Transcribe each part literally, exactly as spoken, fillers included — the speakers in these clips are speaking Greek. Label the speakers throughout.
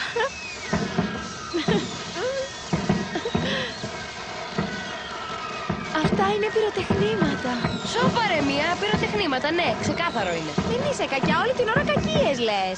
Speaker 1: Αυτά είναι πυροτεχνήματα.
Speaker 2: Σώπα ρε μία, πυροτεχνήματα, ναι, ξεκάθαρο είναι.
Speaker 1: Δεν είσαι κακιά, όλη την ώρα κακίες λες.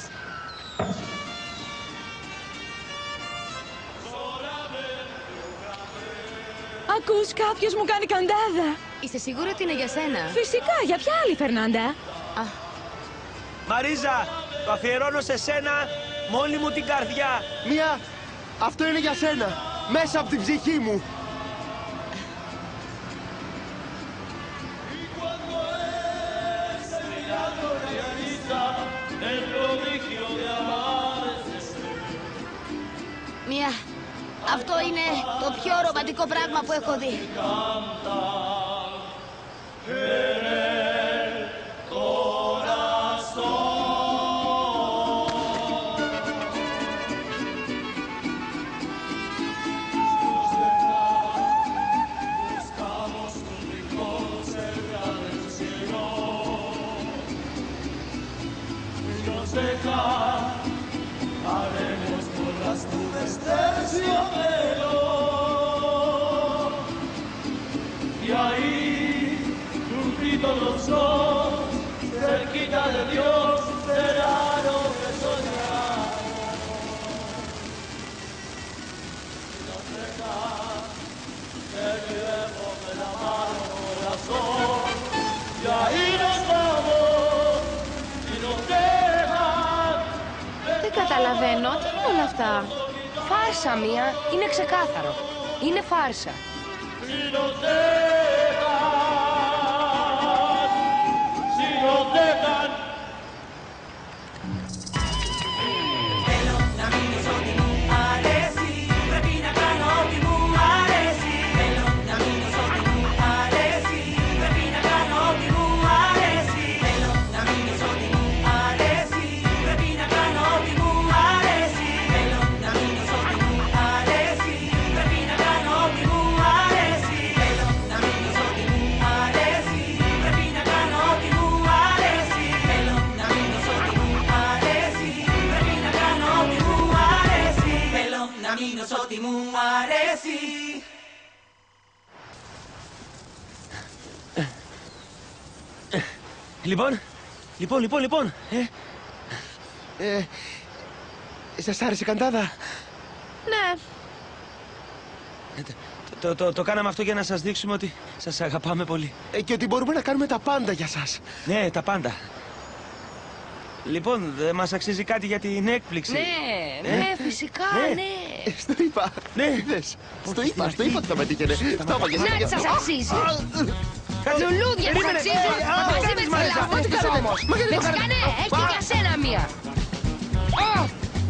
Speaker 1: Ακούς, κάποιος μου κάνει καντάδα.
Speaker 2: Είστε σίγουροι ότι είναι για σένα?
Speaker 1: Φυσικά, για ποια άλλη, Φερνάντα?
Speaker 2: Α.
Speaker 3: Μαρίζα, το αφιερώνω σε σένα με όλη μου την καρδιά.
Speaker 4: Μία, αυτό είναι για σένα, μέσα από την ψυχή μου.
Speaker 2: Μία, αυτό είναι το πιο ρομαντικό πράγμα που έχω δει.
Speaker 5: Y ahí, juntitos los dos, cerquita de Dios, será lo que soñamos. Si nos deja, que llevemos de la mano corazón. Y ahí nos vamos, y nos dejan.
Speaker 1: Δεν καταλαβαίνω, τι είναι όλα αυτά?
Speaker 2: Φάρσα μία, είναι ξεκάθαρο. Είναι φάρσα.
Speaker 5: Si nos dejan, si nos dejan.
Speaker 6: Ό,τι μου αρέσει.
Speaker 3: Λοιπόν, λοιπόν, λοιπόν, λοιπόν.
Speaker 4: Ε, ε, σας άρεσε η καντάδα?
Speaker 1: Ναι.
Speaker 3: Ε, το, το, το, το κάναμε αυτό για να σας δείξουμε ότι σας αγαπάμε πολύ.
Speaker 4: Ε, και ότι μπορούμε να κάνουμε τα πάντα για σας.
Speaker 3: Ναι, τα πάντα. Λοιπόν, δεν μας αξίζει κάτι για την έκπληξη.
Speaker 2: Ναι,
Speaker 3: Ε?
Speaker 2: ναι, φυσικά,
Speaker 3: Ναι.
Speaker 2: ναι.
Speaker 4: Ε, στο είπα.
Speaker 3: Ναι.
Speaker 4: Είδες. Στο είπα, στο είπα ότι θα πετύχαινε. Στο είπα και
Speaker 2: Να
Speaker 4: εσύ.
Speaker 2: τι σας αξίζει.
Speaker 3: Κάτσε.
Speaker 2: Λουλούδια σας
Speaker 3: Περίμενε.
Speaker 2: αξίζει.
Speaker 3: Α, α,
Speaker 2: Μαζί με
Speaker 3: μ' άρεσε.
Speaker 2: τις λαγούτες όμως. Μεξικανέ, έχει και για σένα μία. Ω!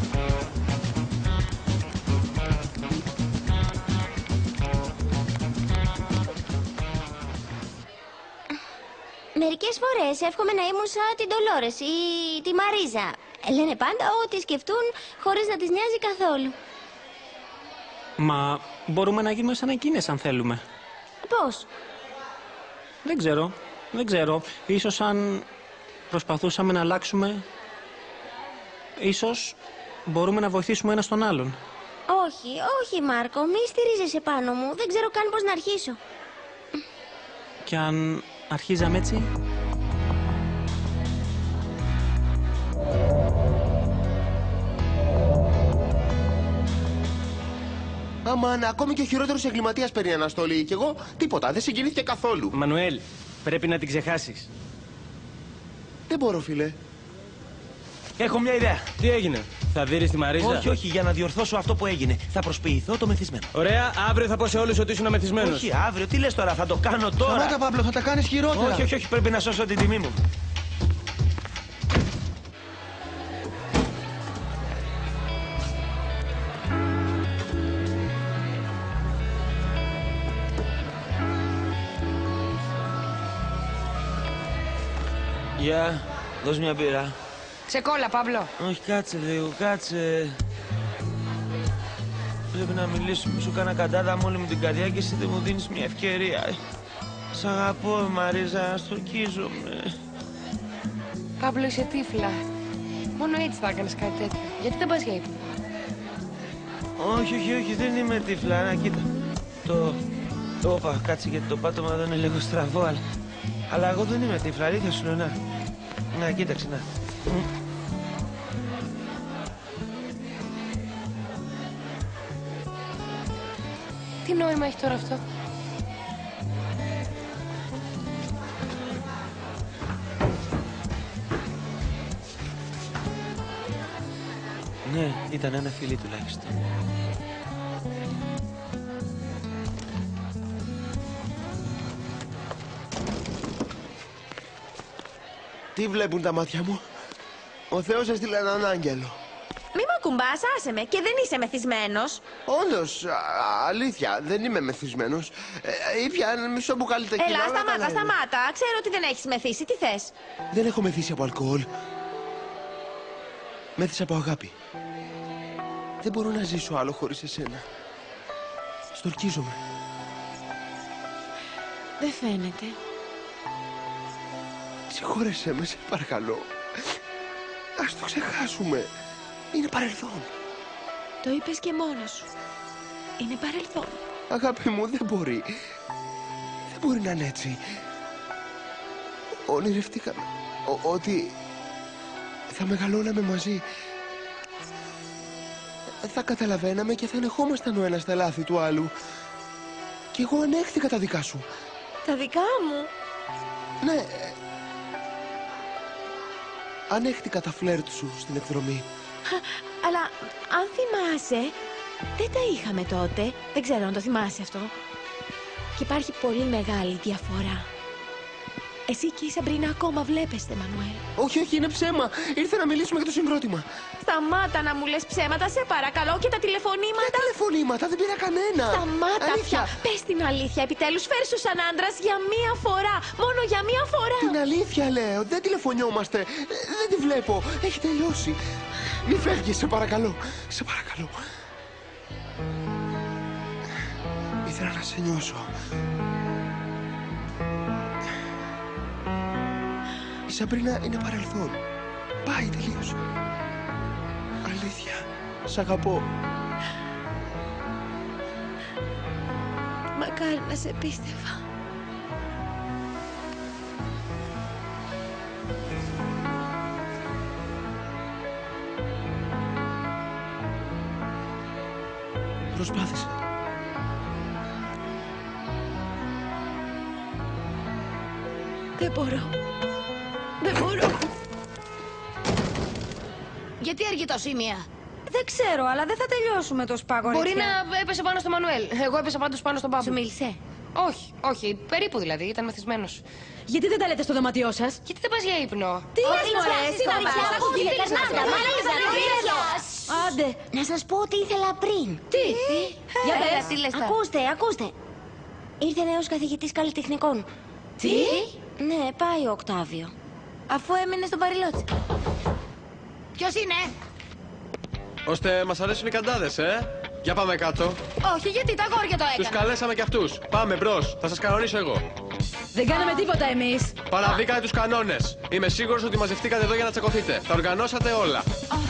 Speaker 7: Μερικές φορές εύχομαι να ήμουν σαν την Ντολόρες ή τη Μαρίζα. Λένε πάντα ό,τι σκεφτούν χωρίς να τις νοιάζει καθόλου.
Speaker 8: Μα μπορούμε να γίνουμε σαν εκείνες αν θέλουμε.
Speaker 7: Πώς?
Speaker 8: Δεν ξέρω, δεν ξέρω. Ίσως αν προσπαθούσαμε να αλλάξουμε, ίσως μπορούμε να βοηθήσουμε ένα τον άλλον.
Speaker 7: Όχι, όχι Μάρκο, μη στηρίζεσαι πάνω μου. Δεν ξέρω καν πώς να αρχίσω.
Speaker 8: Και αν αρχίζαμε έτσι.
Speaker 4: Αμάν, ακόμη και ο χειρότερος εγκληματίας παίρνει αναστολή. Και εγώ τίποτα, δεν συγκινήθηκε καθόλου.
Speaker 3: Μανουέλ, πρέπει να την ξεχάσεις.
Speaker 4: Δεν μπορώ, φίλε.
Speaker 3: Έχω μια ιδέα.
Speaker 9: Τι έγινε, θα δίνεις τη Μαρίζα?
Speaker 3: Όχι, όχι, για να διορθώσω αυτό που έγινε. Θα προσποιηθώ το μεθυσμένο.
Speaker 9: Ωραία, αύριο θα πω σε όλους ότι ήσουν αμεθυσμένος.
Speaker 3: Όχι, αύριο, τι λες τώρα, θα το κάνω τώρα.
Speaker 4: Σταμάτα, Παύλο, θα τα κάνεις χειρότερα.
Speaker 3: Όχι, όχι, όχι, πρέπει να σώσω την τιμή μου. Γεια, δώσ' μια μπύρα.
Speaker 2: Ξεκόλα, Παύλο.
Speaker 3: Όχι, κάτσε λίγο, κάτσε. Πρέπει να μιλήσουμε, σου κάνα καντάδα με όλη μου την καρδιά και εσύ δεν μου δίνεις μια ευκαιρία. Σ' αγαπώ, Μαρίζα, στορκίζομαι.
Speaker 2: Παύλο, είσαι τύφλα. Μόνο έτσι θα έκανες κάτι τέτοιο. Γιατί δεν πας για ύπνο?
Speaker 3: Όχι, όχι, όχι, δεν είμαι τύφλα. Να, κοίτα. Το... Όπα, κάτσε γιατί το πάτωμα εδώ είναι λίγο στραβό, αλλά... Αλλά εγώ δεν είμαι τύφλα, αλήθεια σου λέω, να. Να, κοίταξε, να.
Speaker 2: Τι νόημα έχει τώρα αυτό?
Speaker 3: Ναι, ήταν ένα φιλί τουλάχιστον.
Speaker 4: Τι βλέπουν τα μάτια μου? Ο Θεός έστειλε έναν άγγελο.
Speaker 1: Μη με ακουμπάς, άσε με. Και δεν είσαι μεθυσμένος.
Speaker 4: Όντως, α, αλήθεια, δεν είμαι μεθυσμένος. Ε, ήπια ένα μισό μπουκάλι τεκίλα.
Speaker 1: Έλα,
Speaker 4: όλα
Speaker 1: σταμάτα,
Speaker 4: καλά είναι.
Speaker 1: σταμάτα. Ξέρω ότι δεν έχεις μεθύσει. Τι θες?
Speaker 4: Δεν έχω μεθύσει από αλκοόλ. Μέθησα από αγάπη. Δεν μπορώ να ζήσω άλλο χωρίς εσένα. Στορκίζομαι.
Speaker 1: Δεν φαίνεται.
Speaker 4: Συγχώρεσέ με, σε παρακαλώ. Ας το ξεχάσουμε. Είναι παρελθόν.
Speaker 1: Το είπες και μόνος σου. Είναι παρελθόν.
Speaker 4: Αγάπη μου, δεν μπορεί. Δεν μπορεί να είναι έτσι. Ονειρευτήκαμε ο- ότι θα μεγαλώναμε μαζί. Θα καταλαβαίναμε και θα ενεχόμασταν ο ένας τα λάθη του άλλου. Κι εγώ ανέχθηκα τα δικά σου.
Speaker 1: Τα δικά μου.
Speaker 4: Ναι. Ανέχτηκα τα φλερτ σου στην εκδρομή.
Speaker 1: Αλλά αν θυμάσαι, δεν τα είχαμε τότε. Δεν ξέρω αν το θυμάσαι αυτό. Και υπάρχει πολύ μεγάλη διαφορά. Εσύ και η Σαμπρίνα ακόμα βλέπεστε, Μανουέλ.
Speaker 4: Όχι, όχι, είναι ψέμα. Ήρθε να μιλήσουμε για το συγκρότημα.
Speaker 1: Σταμάτα να μου λες ψέματα, σε παρακαλώ. Και τα τηλεφωνήματα.
Speaker 4: Τα τηλεφωνήματα, δεν πήρα κανένα.
Speaker 1: Σταμάτα
Speaker 4: Αλήθεια.
Speaker 1: πια. Πες την αλήθεια, επιτέλους. Φέρ σου σαν άντρας για μία φορά. Μόνο για μία φορά.
Speaker 4: Την αλήθεια λέω, δεν τηλεφωνιόμαστε. Ε, Δεν τη βλέπω. Έχει τελειώσει. Μη φεύγεις, σε παρακαλώ. Σε παρακαλώ. Ήθελα να σε νιώσω. Η Σαμπρίνα είναι παρελθόν. Πάει, τελείωσε. Αλήθεια. Σ' αγαπώ.
Speaker 1: Μακάρι να σε πίστευα.
Speaker 4: Προσπάθησε.
Speaker 1: Δεν μπορώ. Δεν μπορώ.
Speaker 2: Γιατί αργεί το σημεία?
Speaker 1: Δεν ξέρω, αλλά δεν θα τελειώσουμε το σπάγο.
Speaker 2: Μπορεί να έπεσε πάνω στο Μανουέλ. Εγώ έπεσα πάντως πάνω στον Παύλο.
Speaker 1: Σου μίλησε.
Speaker 2: Όχι, όχι, περίπου δηλαδή, ήταν μεθυσμένος.
Speaker 1: Γιατί δεν τα λέτε στο δωμάτιό σας?
Speaker 2: Γιατί δεν πας για ύπνο?
Speaker 1: Τι λες, μωρέ,
Speaker 7: Κορίτσια,
Speaker 1: συναβάσα,
Speaker 7: ακούστε,
Speaker 1: ακούγεται,
Speaker 7: Φερνάντα,
Speaker 1: Φερνάντα,
Speaker 7: Μαρίζα,
Speaker 1: Μαρίζα,
Speaker 7: Μαρίζα.
Speaker 1: Άντε.
Speaker 7: Να σας πω τι ήθελα πριν.
Speaker 1: Τι? Για
Speaker 2: Έλα,
Speaker 1: πες.
Speaker 2: τι λες τώρα?
Speaker 7: Ακούστε, ακούστε. Ήρθε νέος καθηγητής καλλιτεχνικών.
Speaker 1: Τι?
Speaker 7: Ναι, πάει ο Οκτάβιο. Αφού έμεινε στον Παριλότσι.
Speaker 2: Ποιος είναι?
Speaker 9: Ώστε μας αρέσουν οι καντάδες, ε. Για πάμε κάτω.
Speaker 2: Όχι, γιατί τα αγόρια το
Speaker 9: Τους
Speaker 2: έκανα.
Speaker 9: καλέσαμε κι αυτούς. Πάμε μπρος. Θα σας κανονίσω εγώ.
Speaker 1: Δεν κάναμε τίποτα εμείς.
Speaker 9: Παραβήκατε τους κανόνες. Είμαι σίγουρος ότι μαζευτήκατε εδώ για να τσακωθείτε. Τα οργανώσατε όλα.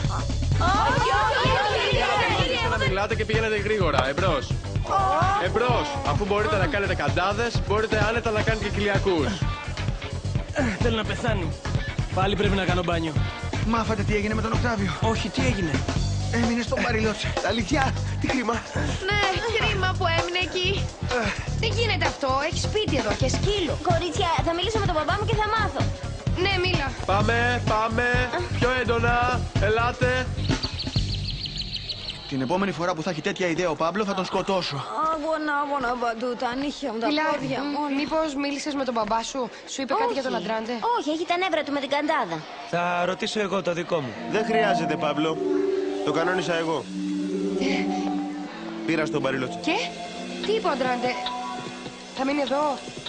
Speaker 9: Σταματήστε να μιλάτε και πηγαίνετε γρήγορα. Εμπρός. Εμπρός. Αφού μπορείτε να κάνετε καντάδες, μπορείτε άνετα να κάνετε και κοιλιακούς.
Speaker 3: Θέλω να πεθάνει. Πάλι πρέπει να κάνω μπάνιο.
Speaker 10: Μάθατε τι έγινε με τον Οκτάβιο?
Speaker 3: Όχι, τι έγινε?
Speaker 10: Έμεινε στον Παριλότσι.
Speaker 4: Αλήθεια, τι κρίμα.
Speaker 1: Ναι, κρίμα που έμεινε εκεί.
Speaker 2: Τι γίνεται αυτό, έχει σπίτι εδώ και σκύλο.
Speaker 7: Κορίτσια, θα μιλήσω με τον μπαμπά μου και θα μάθω.
Speaker 2: Ναι, μίλα.
Speaker 9: Πάμε, πάμε. Πιο έντονα. Ελάτε.
Speaker 10: Την επόμενη φορά που θα έχει τέτοια ιδέα ο Παύλο θα τον σκοτώσω.
Speaker 1: Αγώνα, αγώνα παντού, τα νύχια μου, τα
Speaker 2: Μιλά,
Speaker 1: πόδια μου. όλα.
Speaker 2: μήπως μίλησες με τον μπαμπά σου, σου είπε κάτι για τον Αντράντε.
Speaker 7: Όχι, έχει τα νεύρα του με την καντάδα.
Speaker 3: Θα ρωτήσω εγώ το δικό μου.
Speaker 4: Δεν χρειάζεται, Παύλο. Το κανόνισα εγώ. Πήρα στον Παριλότσι.
Speaker 2: Και, τι είπε ο Αντράντε, θα μείνει εδώ?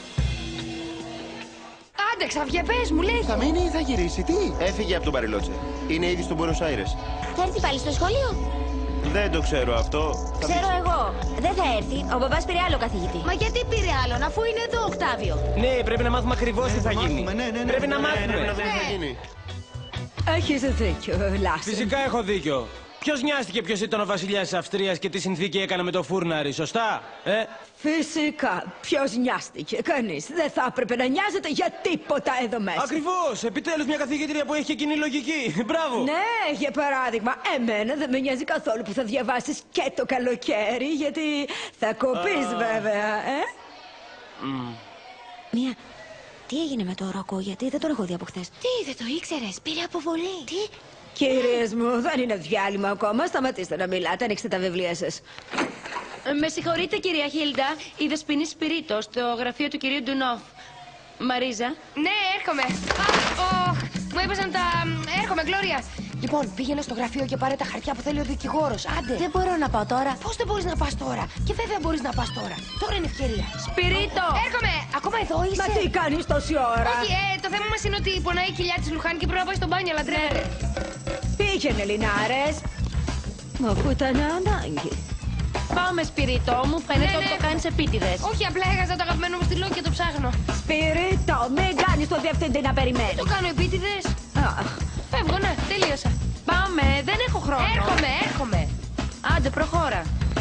Speaker 2: Άντε, Ξαβιέ, πες μου, λέει.
Speaker 4: Θα μείνει ή θα γυρίσει, τι? Έφυγε από τον Παριλότσε. Είναι ήδη στον Buenos Aires.
Speaker 7: Θα έρθει πάλι στο σχολείο.
Speaker 4: Δεν το ξέρω αυτό. Θα
Speaker 7: Ξέρω
Speaker 4: δείξω.
Speaker 7: εγώ. Δεν θα έρθει. Ο μπαμπάς πήρε άλλο καθηγητή.
Speaker 1: Μα γιατί πήρε άλλον, αφού είναι εδώ ο Οκτάβιο.
Speaker 3: Ναι, πρέπει να μάθουμε ακριβώς τι θα γίνει.
Speaker 10: μάθουμε, ναι, ναι, ναι.
Speaker 3: Πρέπει να
Speaker 4: Ναι, ναι, ναι,
Speaker 3: μάθουμε.
Speaker 4: να δούμε τι θα γίνει.
Speaker 1: Έχεις δίκιο, Λάση.
Speaker 3: Φυσικά έχω δίκιο. Ποιος νοιάστηκε ποιος ήταν ο βασιλιάς της Αυστρίας και τι συνθήκη έκανε με το φούρναρι, σωστά, ε?
Speaker 11: Φυσικά. Ποιος νοιάστηκε, κανείς. Δεν θα έπρεπε να νοιάζεται για τίποτα εδώ μέσα.
Speaker 3: Ακριβώς. Επιτέλους μια καθηγήτρια που έχει και κοινή λογική. Μπράβο.
Speaker 11: Ναι, για παράδειγμα, εμένα δεν με νοιάζει καθόλου που θα διαβάσεις και το καλοκαίρι, γιατί θα κοπείς uh... βέβαια, ε?
Speaker 1: Mm. Μία, τι έγινε με το Ρόκο, γιατί δεν τον έχω δει από χθες.
Speaker 7: Τι, δεν το ήξερες, πήρε αποβολή.
Speaker 1: Τι?
Speaker 11: Κυρίες μου, δεν είναι διάλειμμα ακόμα. Σταματήστε να μιλάτε, ανοίξτε τα βιβλία σας.
Speaker 2: Με συγχωρείτε, κυρία Χίλντα. Η Δεσποινή Σπυρίτο, στο γραφείο του κυρίου Ντουνόφ. Μαρίζα.
Speaker 12: Ναι, έρχομαι. Α, oh, μου έπεσαν τα... Έρχομαι, Γκλώρια. Λοιπόν, πήγαινε στο γραφείο και πάρε τα χαρτιά που θέλει ο δικηγόρος. Άντε.
Speaker 1: Δεν μπορώ να πάω τώρα.
Speaker 12: Πώς δεν μπορείς να πας τώρα? Και βέβαια μπορείς να πας τώρα. Τώρα είναι ευκαιρία.
Speaker 2: Σπυρίτο!
Speaker 12: Έρχομαι! Ακόμα εδώ είσαι?
Speaker 11: Μα τι κάνεις τόση ώρα?
Speaker 12: Όχι, ε, το θέμα μας είναι ότι πονάει η κοιλιά της Λουχάν και πρέπει να πάει στο μπάνιο, λατρεύεται.
Speaker 11: Πήγαινε, Λινάρες. Μα αφού ήταν ανάγκη.
Speaker 2: Πάμε, Σπυρίτο μου, φαίνεται
Speaker 12: ναι,
Speaker 2: ότι
Speaker 12: ναι.
Speaker 2: το κάνεις επίτηδες.
Speaker 12: Όχι, απλά έχασα το αγαπημένο μου στυλό και το ψάχνω.
Speaker 11: Σπυρίτο, μην κάνεις το διευθυντή να περιμένει.
Speaker 12: Το κάνω επίτηδες.
Speaker 11: Αχ.
Speaker 12: Φεύγω, ναι, τελείωσα.
Speaker 2: Πάμε, δεν έχω χρόνο.
Speaker 12: Έρχομαι, έρχομαι.
Speaker 2: Άντε, προχώρα.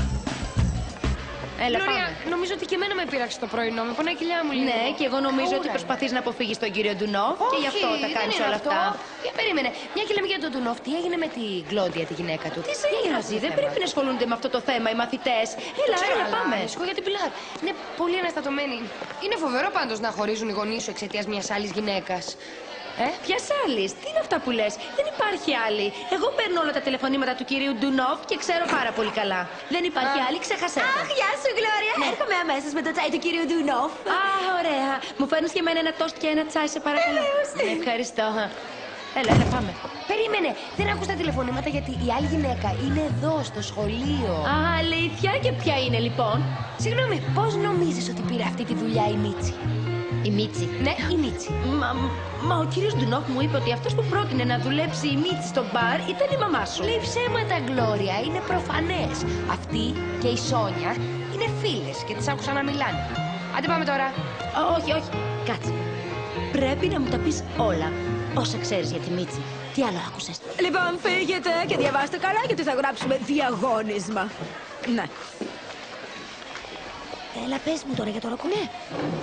Speaker 2: Έλα,
Speaker 12: Γκλώρια,
Speaker 2: πάμε.
Speaker 12: νομίζω ότι και εμένα με πείραξε το πρωινό. Με πονάει η κοιλιά μου λίγο.
Speaker 2: Ναι, και εγώ νομίζω
Speaker 12: Ούρα.
Speaker 2: ότι προσπαθείς να αποφύγεις τον κύριο Ντουνόφ και γι' αυτό τα κάνεις όλα
Speaker 12: αυτό.
Speaker 2: αυτά.
Speaker 12: Για περίμενε. Μια και λέμε για τον Ντουνόφ, τι έγινε με τη Γκλόντια, τη γυναίκα του?
Speaker 2: Τι σε νοιάζει, δεν πρέπει να ασχολούνται με αυτό το θέμα οι μαθητές. Έλα, έλα, πάμε.
Speaker 12: Ανησυχώ για την Πιλάρ. Είναι πολύ αναστατωμένη. Είναι φοβερό πάντως να χωρίζουν οι γονείς σου εξαιτίας μιας άλλης γυναίκας.
Speaker 2: Ε? Ποιας άλλης, τι είναι αυτά που λες? Δεν υπάρχει άλλη. Εγώ παίρνω όλα τα τηλεφωνήματα του κυρίου Ντουνόφ και ξέρω πάρα πολύ καλά. Δεν υπάρχει
Speaker 12: Α.
Speaker 2: άλλη, ξέχασέ το.
Speaker 1: Αχ, γεια σου, Γκλώρια.
Speaker 2: Ναι.
Speaker 1: Έρχομαι αμέσως με το τσάι του κύριου Ντουνόφ.
Speaker 2: Α, ωραία. Μου φέρνεις και εμένα ένα τόστ και ένα τσάι, σε παρακαλώ.
Speaker 1: Βεβαίως.
Speaker 2: Ναι, ευχαριστώ. Έλα, έλα, πάμε.
Speaker 12: Περίμενε, δεν άκουσα τα τηλεφωνήματα γιατί η άλλη γυναίκα είναι εδώ, στο σχολείο.
Speaker 2: Α, αλήθεια, και ποια είναι λοιπόν?
Speaker 12: Συγγνώμη, πώς νομίζεις ότι πήρε αυτή τη δουλειά η Μίτσι?
Speaker 2: Η Μίτσι.
Speaker 12: Ναι, η Μίτσι.
Speaker 2: Μα, μα ο κύριος Ντουνόφ μου είπε ότι αυτός που πρότεινε να δουλέψει η Μίτσι στο μπαρ ήταν η μαμά σου.
Speaker 12: Λέει ψέματα, Γκλώρια, είναι προφανές. Αυτή και η Σόνια είναι φίλες και τις άκουσα να μιλάνε. Άντε πάμε τώρα.
Speaker 2: Όχι, όχι, κάτσε. Πρέπει να μου τα πεις όλα, όσα ξέρεις για τη Μίτσι. Τι άλλο άκουσες?
Speaker 11: Λοιπόν, φύγετε και διαβάστε καλά γιατί θα γράψουμε διαγώνισμα. Ναι.
Speaker 1: Έλα, πες μου τώρα για το Ρόκο. Ναι.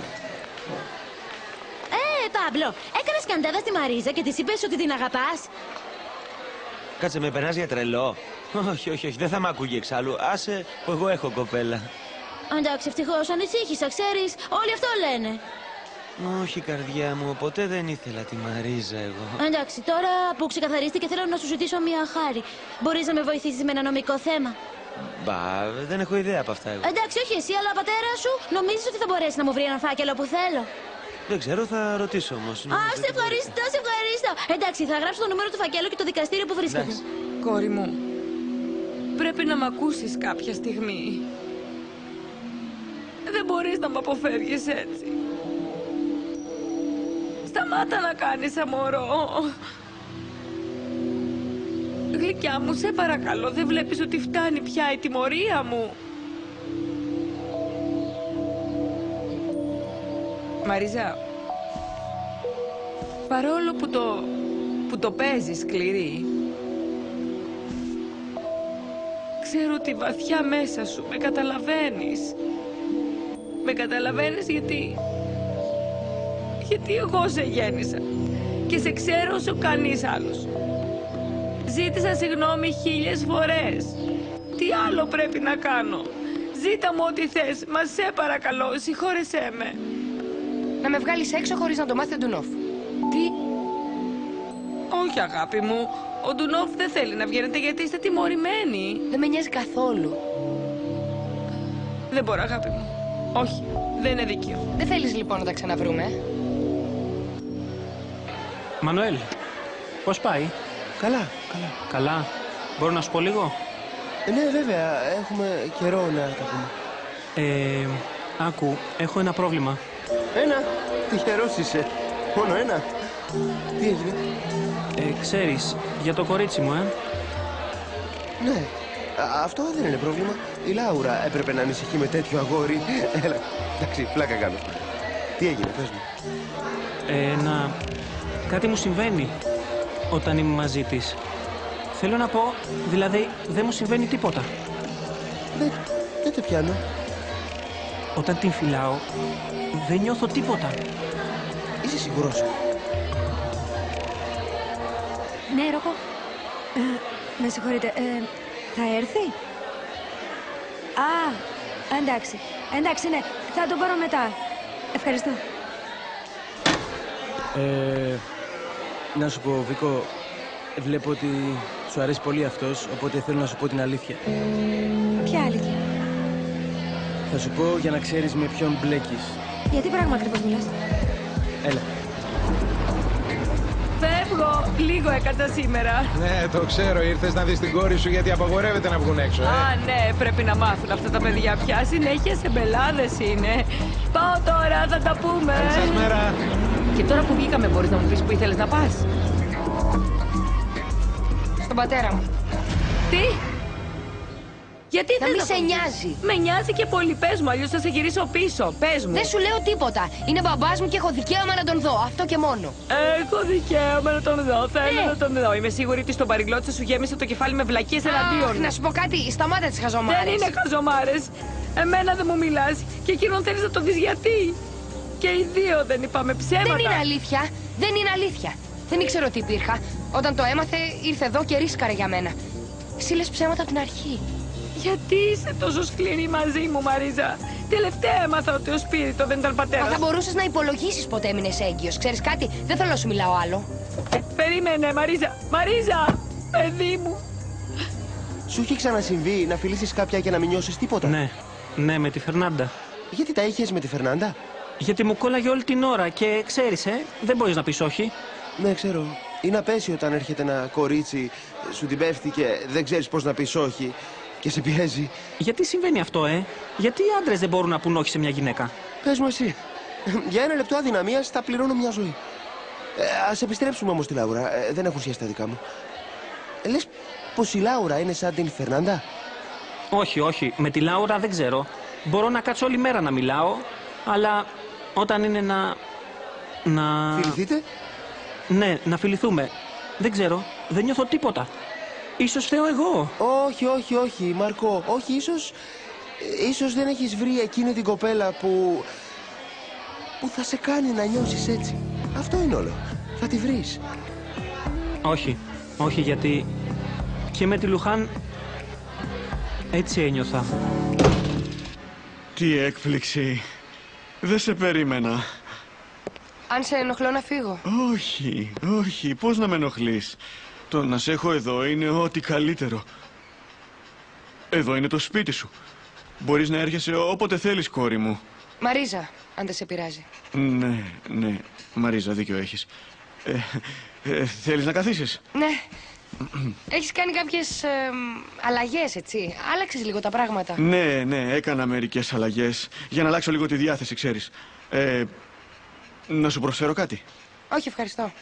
Speaker 1: Ε, Παύλο, έκανες καντάδα στη Μαρίζα και της είπες ότι την αγαπάς.
Speaker 3: Κάτσε, με περνάς για τρελό? Όχι, όχι, όχι, δεν θα μ' ακούγει εξάλλου. Άσε που εγώ έχω κοπέλα.
Speaker 1: Εντάξει, ευτυχώς, ανησύχησα, ξέρεις. Όλοι αυτό λένε.
Speaker 3: Όχι, καρδιά μου, ποτέ δεν ήθελα τη Μαρίζα εγώ.
Speaker 1: Εντάξει, τώρα που ξεκαθαρίστηκε θέλω να σου ζητήσω μια χάρη. Μπορείς να με βοηθήσεις με ένα νομικό θέμα?
Speaker 3: Μπα, δεν έχω ιδέα από αυτά εγώ.
Speaker 1: Εντάξει, όχι εσύ, αλλά ο πατέρας σου νομίζεις ότι θα μπορέσει να μου βρει ένα φάκελο που θέλω?
Speaker 3: Δεν ξέρω, θα ρωτήσω όμως.
Speaker 1: Α, σε ευχαριστώ, σε ευχαριστώ. Εντάξει, θα γράψω το νούμερο του φακέλου και το δικαστήριο που βρίσκεται.
Speaker 11: Κόρη μου, πρέπει να μ' ακούσεις κάποια στιγμή. Δεν μπορείς να μ' αποφεύγεις έτσι. Σταμάτα να κάνεις αμορό. Γλυκιά μου, σε παρακαλώ, δεν βλέπεις ότι φτάνει πια η τιμωρία μου? Μαρίζα, παρόλο που το, που το παίζεις σκληρή, ξέρω ότι βαθιά μέσα σου με καταλαβαίνεις. Με καταλαβαίνεις γιατί... Γιατί εγώ σε γέννησα και σε ξέρω όσο κανείς άλλος. Ζήτησα συγγνώμη χίλιες φορές. Τι άλλο πρέπει να κάνω? Ζήτα μου ό,τι θες, μα σε παρακαλώ, συγχώρεσέ με.
Speaker 12: Να με βγάλεις έξω χωρίς να το μάθει ο Ντουνόφ.
Speaker 11: Τι? Όχι, αγάπη μου. Ο Ντουνόφ δεν θέλει να βγαίνετε γιατί είστε τιμωρημένοι.
Speaker 12: Δεν με νοιάζει καθόλου.
Speaker 11: Δεν μπορώ, αγάπη μου. Όχι, δεν είναι δίκαιο.
Speaker 12: Δεν θέλεις λοιπόν να τα ξαναβρούμε?
Speaker 8: Μανουέλ, πώς πάει?
Speaker 4: Καλά, καλά.
Speaker 8: Καλά. Μπορώ να σου πω λίγο?
Speaker 4: Ε, ναι, βέβαια, έχουμε καιρό να τα πούμε.
Speaker 8: Ε, άκου, έχω ένα πρόβλημα.
Speaker 4: Ένα, τυχερός είσαι. Μόνο ένα. Τι έγινε?
Speaker 8: Ε, ξέρεις, για το κορίτσι μου, ε.
Speaker 4: Ναι, α, αυτό δεν είναι πρόβλημα. Η Λάουρα έπρεπε να ανησυχεί με τέτοιο αγόρι. Έλα, εντάξει, πλάκα κάνω. Τι έγινε, πες μου.
Speaker 8: Ε, να... Κάτι μου συμβαίνει όταν είμαι μαζί της. Θέλω να πω, δηλαδή, δεν μου συμβαίνει τίποτα.
Speaker 4: Δεν, δεν το πιάνω.
Speaker 8: Όταν την φυλάω, δεν νιώθω τίποτα.
Speaker 4: Είσαι σίγουρος?
Speaker 13: Ναι, Ρόκο. Ε, με συγχωρείτε. Ε, θα έρθει? Α, εντάξει. Εντάξει, ναι. Θα τον πάρω μετά. Ευχαριστώ.
Speaker 3: Ε, να σου πω, Βίκο, βλέπω ότι σου αρέσει πολύ αυτός, οπότε θέλω να σου πω την αλήθεια.
Speaker 13: Ποια αλήθεια?
Speaker 3: Θα σου πω για να ξέρεις με ποιον μπλέκεις.
Speaker 13: Για τι πράγμα ακριβώς μιλάς?
Speaker 3: Έλα.
Speaker 11: Φεύγω. Λίγο έκανα σήμερα.
Speaker 14: Ναι, το ξέρω. Ήρθες να δεις την κόρη σου γιατί απαγορεύεται να βγουν έξω, ε.
Speaker 11: Α, ναι, πρέπει να μάθουν αυτά τα παιδιά πια. Συνέχεια σε μπελάδες είναι. Πάω τώρα, θα τα πούμε.
Speaker 14: Καλή σας μέρα.
Speaker 11: Και τώρα που βγήκαμε, μπορείς να μου πεις που ήθελες να πας?
Speaker 12: Στον πατέρα μου.
Speaker 11: Τι? Γιατί
Speaker 12: να
Speaker 11: θες
Speaker 12: μην
Speaker 11: να
Speaker 12: σε
Speaker 11: το
Speaker 12: νοιάζει.
Speaker 11: Με νοιάζει και πολύ. Πες μου, αλλιώς θα σε γυρίσω πίσω. Πες μου.
Speaker 12: Δεν σου λέω τίποτα. Είναι μπαμπάς μου και έχω δικαίωμα να τον δω. Αυτό και μόνο.
Speaker 11: Έχω δικαίωμα να τον δω. Θέλω
Speaker 12: Ε.
Speaker 11: να τον δω. Είμαι σίγουρη ότι στον παρηγλώτσα σου γέμισε το κεφάλι με βλακίες εναντίον.
Speaker 12: Αχ, να σου πω κάτι. Σταμάτα τις χαζομάρες.
Speaker 11: Δεν είναι χαζομάρες. Εμένα δεν μου μιλάς. Και εκείνον θέλεις να τον δεις γιατί? Και οι δύο δεν είπαμε ψέματα.
Speaker 12: Δεν είναι αλήθεια. Δεν είναι αλήθεια. Δεν ήξερα ότι υπήρχα. Όταν το έμαθε, ήρθε εδώ και ρίσκαρε για μένα. Εσύ λες ψέματα από την αρχή.
Speaker 11: Γιατί είσαι τόσο σκληρή μαζί μου, Μαρίζα? Τελευταία έμαθα ότι ο Σπύριτο δεν ήταν πατέρας.
Speaker 12: Μα θα μπορούσες να υπολογίσεις ποτέ έμεινες έγκυος. Ξέρεις κάτι, δεν θέλω να σου μιλάω άλλο.
Speaker 11: Περίμενε, Μαρίζα. Μαρίζα, παιδί μου.
Speaker 4: Σου έχει ξανασυμβεί να φιλήσεις κάποια και να μην νιώσεις τίποτα?
Speaker 8: Ναι, ναι, με τη Φερνάντα.
Speaker 4: Γιατί τα είχες με τη Φερνάντα?
Speaker 8: Γιατί μου κόλλαγε όλη την ώρα και ξέρεις, ε, δεν μπορείς να πεις όχι.
Speaker 4: Ναι, ξέρω. Είναι απέσιο όταν έρχεται ένα κορίτσι, σου την πέφτει και δεν ξέρεις πώς να πεις όχι και σε πιέζει.
Speaker 8: Γιατί συμβαίνει αυτό, ε? Γιατί οι άντρες δεν μπορούν να πούν όχι σε μια γυναίκα?
Speaker 4: Πες μου εσύ. Για ένα λεπτό αδυναμίας θα πληρώνω μια ζωή. Ε, ας επιστρέψουμε όμως στη Λάουρα. Ε, δεν έχουν σχέση τα δικά μου. Ε, λες πως η Λάουρα είναι σαν την Φερνάντα?
Speaker 8: Όχι, όχι. Με τη Λάουρα δεν ξέρω. Μπορώ να κάτσω όλη μέρα να μιλάω, αλλά όταν είναι να... να...
Speaker 4: Φιληθείτε?
Speaker 8: Ναι, να φιληθούμε. Δεν ξέρω. Δεν νιώθω τίποτα. Ίσως φταίω εγώ.
Speaker 4: Όχι, όχι, όχι, Μάρκο. Όχι, ίσως... Ίσως δεν έχεις βρει εκείνη την κοπέλα που... που θα σε κάνει να νιώσεις έτσι. Αυτό είναι όλο. Θα τη βρεις.
Speaker 8: Όχι. Όχι, γιατί... και με τη Λουχάν... έτσι ένιωθα.
Speaker 9: Τι έκπληξη. Δεν σε περίμενα.
Speaker 12: Αν σε ενοχλώ να φύγω.
Speaker 9: Όχι, όχι. Πώς να με ενοχλείς? Το να σε έχω εδώ είναι ό,τι καλύτερο. Εδώ είναι το σπίτι σου. Μπορείς να έρχεσαι όποτε θέλεις, κόρη μου.
Speaker 12: Μαρίζα, αν δεν σε πειράζει.
Speaker 9: Ναι, ναι. Μαρίζα, δίκιο έχεις. Ε, ε, θέλεις να καθίσεις?
Speaker 12: Ναι. Έχεις κάνει κάποιες ε, αλλαγές, έτσι. Άλλαξες λίγο τα πράγματα.
Speaker 9: Ναι, ναι. Έκανα μερικές αλλαγές. Για να αλλάξω λίγο τη διάθεση, ξέρεις. Ε, να σου προσφέρω κάτι?
Speaker 12: Όχι, ευχαριστώ.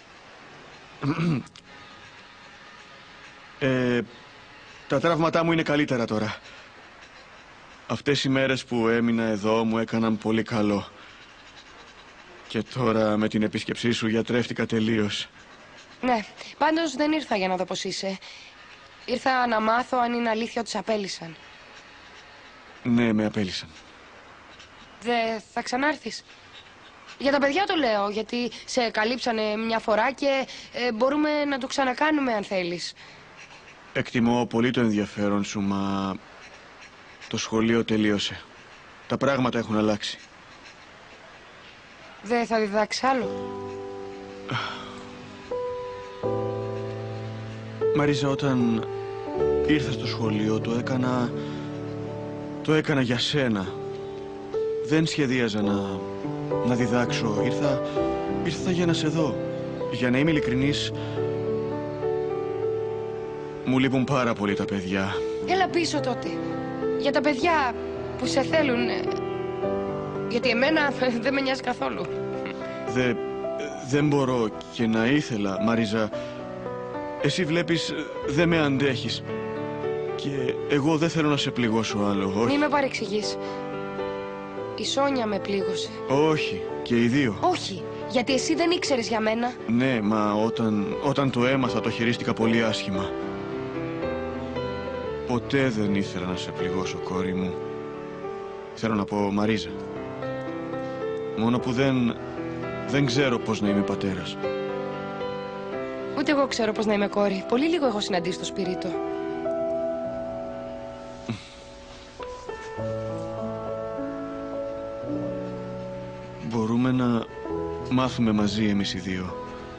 Speaker 9: Ε, τα τραύματά μου είναι καλύτερα τώρα. Αυτές οι μέρες που έμεινα εδώ μου έκαναν πολύ καλό. Και τώρα με την επίσκεψή σου γιατρεύτηκα τελείως.
Speaker 12: Ναι, πάντως δεν ήρθα για να δω πώς είσαι. Ήρθα να μάθω αν είναι αλήθεια ότι σε απέλυσαν.
Speaker 9: Ναι, με απέλυσαν.
Speaker 12: Δεν θα ξανάρθεις? Για τα παιδιά το λέω, γιατί σε καλύψανε μια φορά και ε, μπορούμε να το ξανακάνουμε αν θέλεις.
Speaker 9: Εκτιμώ πολύ το ενδιαφέρον σου, μα το σχολείο τελείωσε. Τα πράγματα έχουν αλλάξει.
Speaker 12: Δεν θα διδάξεις άλλο?
Speaker 9: Μαρίζα, όταν ήρθα στο σχολείο το έκανα... το έκανα για σένα. Δεν σχεδίαζα να, να διδάξω. Ήρθα, ήρθα για να σε δω. Για να είμαι ειλικρινής, μου λείπουν πάρα πολύ τα παιδιά.
Speaker 12: Έλα πίσω τότε. Για τα παιδιά που σε θέλουν. ε, Γιατί εμένα δεν με νοιάζει καθόλου.
Speaker 9: Δε, δεν μπορώ και να ήθελα, Μαρίζα. Εσύ βλέπεις, δεν με αντέχεις. Και εγώ δεν θέλω να σε πληγώσω άλλο, όχι.
Speaker 12: Μη με παρεξηγείς. Η Σόνια με πλήγωσε.
Speaker 9: Όχι, και οι δύο.
Speaker 12: Όχι, γιατί εσύ δεν ήξερες για μένα.
Speaker 9: Ναι, μα όταν, όταν το έμαθα το χειρίστηκα πολύ άσχημα. ποτέ δεν ήθελα να σε πληγώσω, κόρη μου. Θέλω να πω Μαρίζα. Μόνο που δεν... δεν ξέρω πώς να είμαι πατέρας.
Speaker 12: Ούτε εγώ ξέρω πώς να είμαι κόρη. Πολύ λίγο έχω συναντήσει το Σπυρίτο.
Speaker 9: Μπορούμε να μάθουμε μαζί εμείς οι δύο.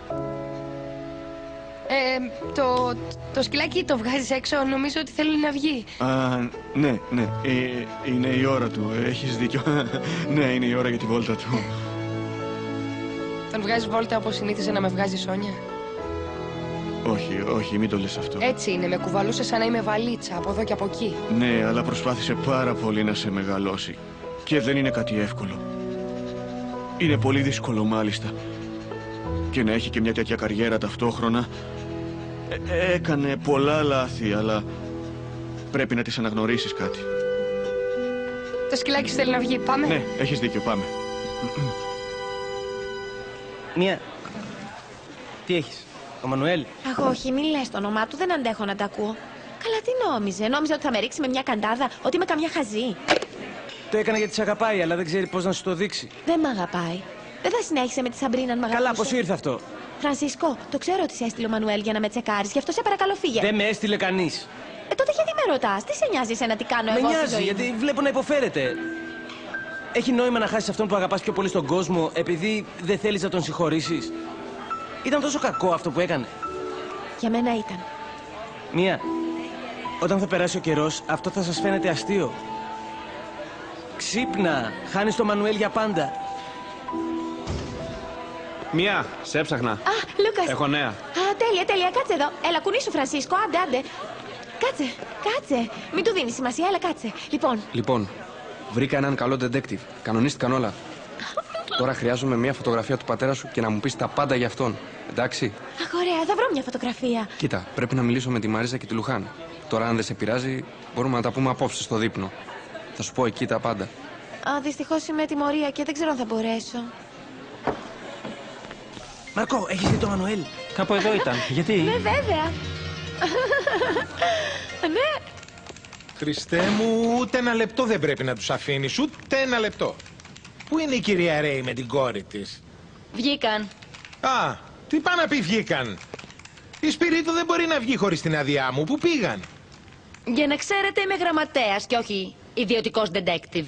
Speaker 12: Ε, το, το σκυλάκι το βγάζεις έξω, νομίζω ότι θέλει να βγει.
Speaker 9: Α, ναι, ναι, ε, είναι η ώρα του, έχεις δίκιο. Ναι, είναι η ώρα για τη βόλτα του.
Speaker 12: Τον βγάζεις βόλτα όπως συνήθιζε να με βγάζει η Σόνια?
Speaker 9: Όχι, όχι, μην το λες αυτό.
Speaker 12: Έτσι είναι, με κουβαλούσε σαν να είμαι βαλίτσα, από εδώ και από εκεί.
Speaker 9: Ναι, αλλά προσπάθησε πάρα πολύ να σε μεγαλώσει. Και δεν είναι κάτι εύκολο. Είναι πολύ δύσκολο μάλιστα. Και να έχει και μια τέτοια καριέρα ταυτόχρονα. Ε, έκανε πολλά λάθη, αλλά πρέπει να της αναγνωρίσεις κάτι.
Speaker 12: Το σκυλάκι σου θέλει να βγει, πάμε.
Speaker 9: Ναι, έχεις δίκιο, πάμε.
Speaker 3: Μία. Τι έχεις, ο Μανουέλ?
Speaker 1: Αχ, όχι, μην λες το όνομά του, δεν αντέχω να τα ακούω. Καλά, τι νόμιζε, νόμιζε ότι θα με ρίξει με μια καντάδα, ότι είμαι καμιά χαζή.
Speaker 3: Το έκανε γιατί σε αγαπάει, αλλά δεν ξέρει πώς να σου το δείξει.
Speaker 1: Δεν μ' αγαπάει. Δεν θα συνέχισε με τη Σαμπρίνα αν μ' αγαπούσε.
Speaker 3: Καλά, πώς ήρθε αυτό?
Speaker 1: Φρανσίσκο, το ξέρω ότι σε έστειλε ο Μανουέλ για να με τσεκάρεις, γι' αυτό σε παρακαλώ φύγε.
Speaker 3: Δεν με έστειλε κανείς.
Speaker 1: Ε, τότε γιατί με ρωτάς, τι σε νοιάζει εσένα τι κάνω
Speaker 3: Με
Speaker 1: εγώ στη
Speaker 3: νοιάζει,
Speaker 1: ζωή
Speaker 3: γιατί
Speaker 1: μου?
Speaker 3: βλέπω να υποφέρεται. Έχει νόημα να χάσεις αυτόν που αγαπάς πιο πολύ στον κόσμο, επειδή δεν θέλεις να τον συγχωρήσεις? Ήταν τόσο κακό αυτό που έκανε?
Speaker 1: Για μένα ήταν.
Speaker 3: Μία, όταν θα περάσει ο καιρός, αυτό θα σας φαίνεται αστείο. Ξύπνα, χάνεις τον Μανουέλ για πάντα.
Speaker 15: Μία, σε έψαχνα.
Speaker 1: Α, Λούκας.
Speaker 15: Έχω νέα.
Speaker 1: Α, τέλεια, τέλεια, κάτσε εδώ. Έλα, κουνήσου, Φρανσίσκο, άντε, άντε. Κάτσε, κάτσε. Μην του δίνεις σημασία, έλα, κάτσε. Λοιπόν,
Speaker 15: Λοιπόν, βρήκα έναν καλό detective. Κανονίστηκαν όλα. Τώρα χρειάζομαι μια φωτογραφία του πατέρα σου και να μου πεις τα πάντα για αυτόν. Εντάξει.
Speaker 1: αχ, ωραία, θα βρω μια φωτογραφία.
Speaker 15: Κοίτα, πρέπει να μιλήσω με τη Μαρίζα και τη Λουχάν. Τώρα, αν δεν σε πειράζει, μπορούμε να τα πούμε απόψε στο δείπνο. Θα σου πω εκεί τα πάντα.
Speaker 1: Α, δυστυχώς είμαι τιμωρία και δεν ξέρω αν θα μπορέσω.
Speaker 3: Μαρκό, έχεις δει τον Μανουέλ?
Speaker 8: Κάπου εδώ ήταν. Γιατί?
Speaker 1: Ναι, βέβαια. Ναι.
Speaker 14: Χριστέ μου, ούτε ένα λεπτό δεν πρέπει να τους αφήνεις, ούτε ένα λεπτό. Πού είναι η κυρία Ρέι με την κόρη της?
Speaker 2: Βγήκαν.
Speaker 14: Α, τι πάνε να πει βγήκαν? Η Σπυρίτου δεν μπορεί να βγει χωρίς την άδειά μου. Πού πήγαν?
Speaker 2: Για να ξέρετε, είμαι γραμματέας και όχι ιδιωτικός detective.